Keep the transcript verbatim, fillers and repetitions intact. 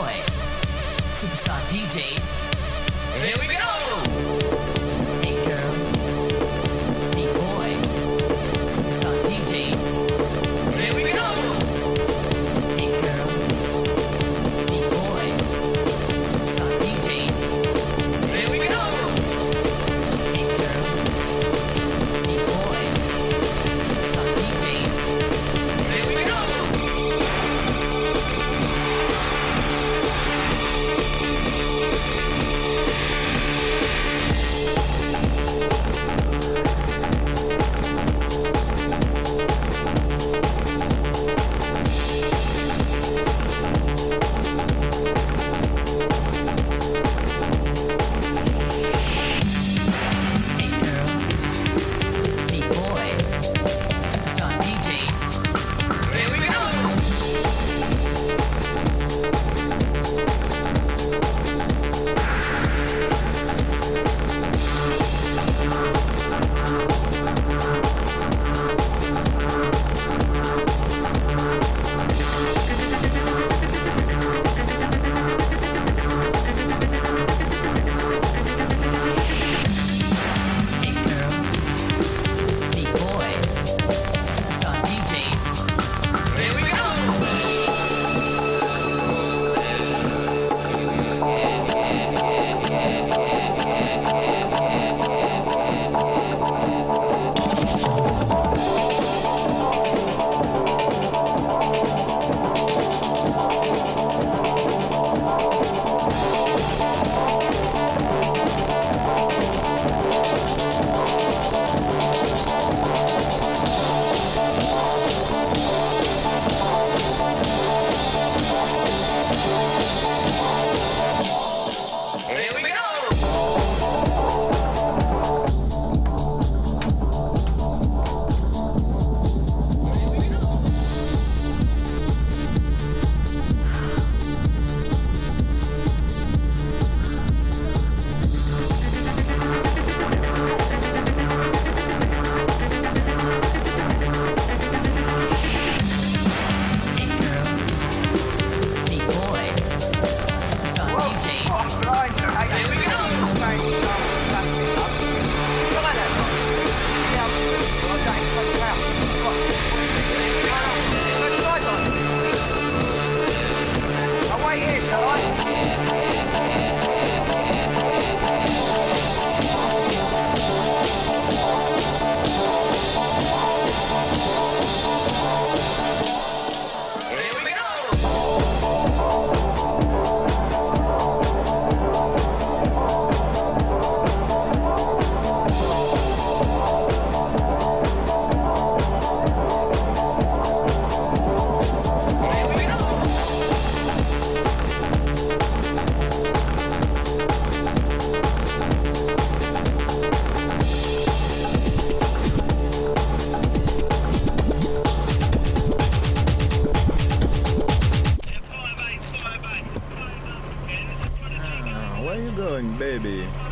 boys, superstar D Js. Here we go! Hey girls, beat boys, superstar D Js. Here we go! Hey girls, beat boys, superstar D Js. Here we go! Hey girls, beat boys, superstar D Js. Here we go! Where are you going, baby?